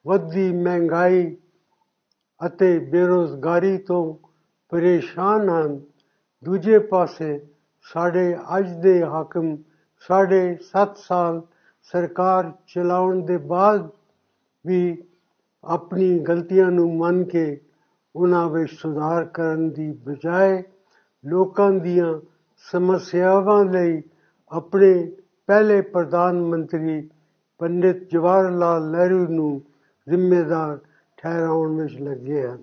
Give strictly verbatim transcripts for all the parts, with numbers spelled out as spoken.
ਵੱਧਦੀ ਮਹਿੰਗਾਈ ਅਤੇ ਬੇਰੁਜ਼ਗਾਰੀ ਤੋਂ ਪਰੇਸ਼ਾਨ ਹਨ। ਦੂਜੇ ਪਾਸੇ ਸਾਡੇ ਅੱਜ ਦੇ ਹਾਕਮ ਸਾਢੇ ਸੱਤ ਸਾਲ ਸਰਕਾਰ ਚਲਾਉਣ ਦੇ ਬਾਅਦ ਵੀ ਆਪਣੀ ਗਲਤੀਆਂ ਨੂੰ ਮੰਨ ਕੇ ਉਹਨਾਂ ਵਿੱਚ ਸੁਧਾਰ ਕਰਨ ਦੀ ਬਜਾਏ ਲੋਕਾਂ ਦੀਆਂ ਸਮੱਸਿਆਵਾਂ ਲਈ ਆਪਣੇ ਪਹਿਲੇ ਪ੍ਰਧਾਨ ਮੰਤਰੀ पंडित जवाहरलाल नेहरू ਨੂੰ जिम्मेदार ठहराने में लगे हैं।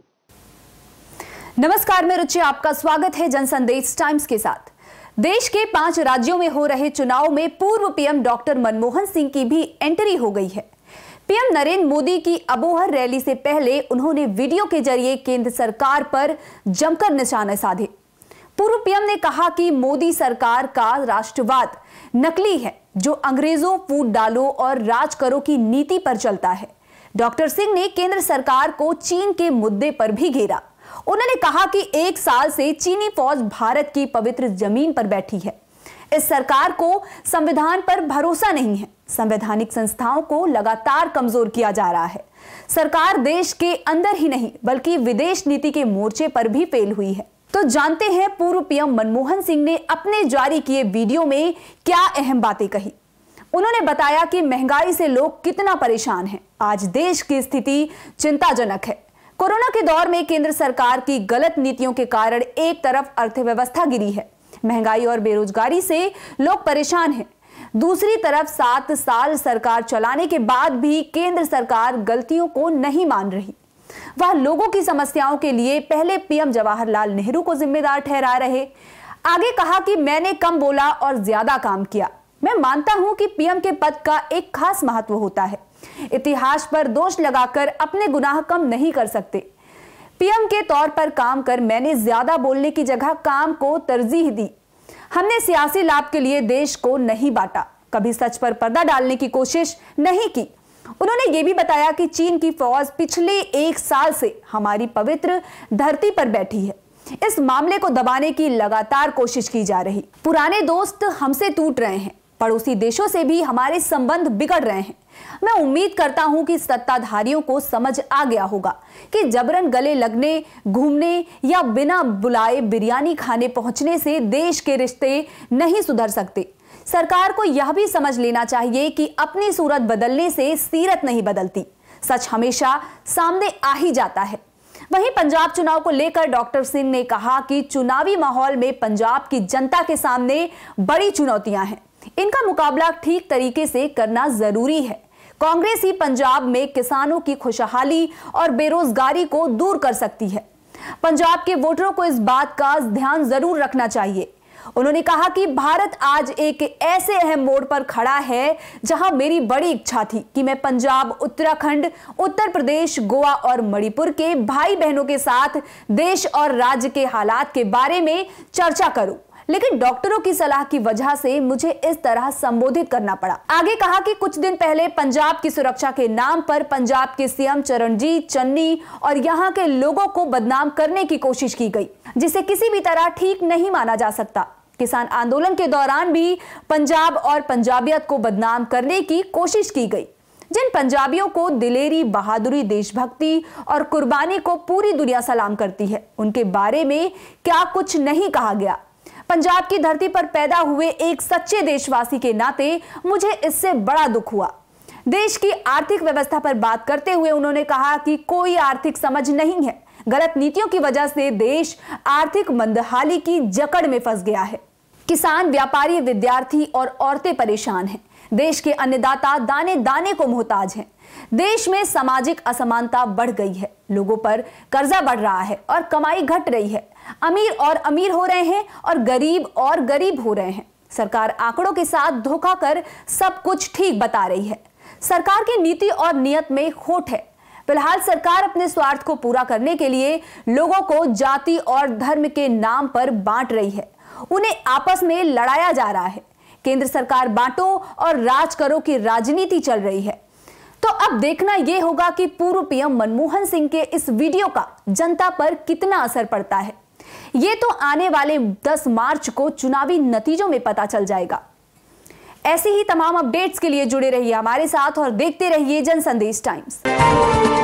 नमस्कार, मैं रुचि, आपका स्वागत है जनसंदेश टाइम्स के साथ। देश के पांच राज्यों में हो रहे चुनाव में पूर्व पीएम डॉक्टर मनमोहन सिंह की भी एंट्री हो गई है। पीएम नरेंद्र मोदी की अबोहर रैली से पहले उन्होंने वीडियो के जरिए केंद्र सरकार पर जमकर निशाने साधे। पूर्व पीएम ने कहा कि मोदी सरकार का राष्ट्रवाद नकली है, जो अंग्रेजों फूट डालो और राज करो की नीति पर चलता है। डॉक्टर सिंह ने केंद्र सरकार को चीन के मुद्दे पर भी घेरा। उन्होंने कहा कि एक साल से चीनी फौज भारत की पवित्र जमीन पर बैठी है। इस सरकार को संविधान पर भरोसा नहीं है। संवैधानिक संस्थाओं को लगातार कमजोर किया जा रहा है। सरकार देश के अंदर ही नहीं बल्कि विदेश नीति के मोर्चे पर भी फेल हुई है। तो जानते हैं पूर्व पीएम मनमोहन सिंह ने अपने जारी किए वीडियो में क्या अहम बातें कही। उन्होंने बताया कि महंगाई से लोग कितना परेशान हैं। आज देश की स्थिति चिंताजनक है। कोरोना के दौर में केंद्र सरकार की गलत नीतियों के कारण एक तरफ अर्थव्यवस्था गिरी है, महंगाई और बेरोजगारी से लोग परेशान हैं। दूसरी तरफ सात साल सरकार चलाने के बाद भी केंद्र सरकार गलतियों को नहीं मान रही। वह लोगों की समस्याओं के लिए पहले पीएम जवाहरलाल नेहरू को जिम्मेदार ठहरा रहे। आगे कहा कि मैंने कम बोला और ज्यादा काम किया। मैं मानता हूं कि पीएम के पद का एक खास महत्व होता है। इतिहास पर दोष लगाकर अपने गुनाह कम नहीं कर सकते। पीएम के तौर पर काम कर मैंने ज्यादा बोलने की जगह काम को तरजीह दी। हमने सियासी लाभ के लिए देश को नहीं बांटा, कभी सच पर पर्दा डालने की कोशिश नहीं की। उन्होंने ये भी बताया कि चीन की फौज पिछले एक साल से हमारी पवित्र धरती पर बैठी है। इस मामले को दबाने की लगातार कोशिश की जा रही। पुराने दोस्त हमसे टूट रहे हैं, पड़ोसी देशों से भी हमारे संबंध बिगड़ रहे हैं। मैं उम्मीद करता हूं कि सत्ताधारियों को समझ आ गया होगा कि जबरन गले लगने, घूमने या बिना बुलाए बिरयानी खाने पहुंचने से देश के रिश्ते नहीं सुधर सकते। सरकार को यह भी समझ लेना चाहिए कि अपनी सूरत बदलने से सीरत नहीं बदलती। सच हमेशा सामने आ ही जाता है। वहीं पंजाब चुनाव को लेकर डॉक्टर सिंह ने कहा कि चुनावी माहौल में पंजाब की जनता के सामने बड़ी चुनौतियां हैं। इनका मुकाबला ठीक तरीके से करना जरूरी है। कांग्रेस ही पंजाब में किसानों की खुशहाली और बेरोजगारी को दूर कर सकती है। पंजाब के वोटरों को इस बात का ध्यान जरूर रखना चाहिए। उन्होंने कहा कि भारत आज एक ऐसे अहम मोड़ पर खड़ा है जहां मेरी बड़ी इच्छा थी कि मैं पंजाब, उत्तराखंड, उत्तर प्रदेश, गोवा और मणिपुर के भाई बहनों के साथ देश और राज्य के हालात के बारे में चर्चा करूं, लेकिन डॉक्टरों की सलाह की वजह से मुझे इस तरह संबोधित करना पड़ा। आगे कहा कि कुछ दिन पहले पंजाब की सुरक्षा के नाम पर पंजाब के सीएम चरणजीत चन्नी और यहां के लोगों को बदनाम करने की कोशिश की गई, जिसे किसी भी तरह ठीक नहीं माना जा सकता। किसान आंदोलन के दौरान भी पंजाब और पंजाबियत को बदनाम करने की कोशिश की गई। जिन पंजाबियों को दिलेरी, बहादुरी, देशभक्ति और कुर्बानी को पूरी दुनिया सलाम करती है, उनके बारे में क्या कुछ नहीं कहा गया। पंजाब की धरती पर पैदा हुए एक सच्चे देशवासी के नाते मुझे इससे बड़ा दुख हुआ। देश की आर्थिक व्यवस्था पर बात करते हुए उन्होंने कहा कि कोई आर्थिक समझ नहीं है। गलत नीतियों की वजह से देश आर्थिक मंदहाली की जकड़ में फंस गया है। किसान, व्यापारी, विद्यार्थी और औरतें परेशान हैं। देश के अन्नदाता दाने दाने को मोहताज हैं। देश में सामाजिक असमानता बढ़ गई है। लोगों पर कर्जा बढ़ रहा है और कमाई घट रही है। अमीर और अमीर हो रहे हैं और गरीब और गरीब हो रहे हैं। सरकार आंकड़ों के साथ धोखा कर सब कुछ ठीक बता रही है। सरकार की नीति और नियत में खोट है। फिलहाल सरकार अपने स्वार्थ को पूरा करने के लिए लोगों को जाति और धर्म के नाम पर बांट रही है। उन्हें आपस में लड़ाया जा रहा है। केंद्र सरकार बांटो और राज करो की राजनीति चल रही है। तो अब देखना यह होगा कि पूर्व पीएम मनमोहन सिंह के इस वीडियो का जनता पर कितना असर पड़ता है। ये तो आने वाले दस मार्च को चुनावी नतीजों में पता चल जाएगा। ऐसी ही तमाम अपडेट्स के लिए जुड़े रहिए हमारे साथ और देखते रहिए जनसंदेश टाइम्स।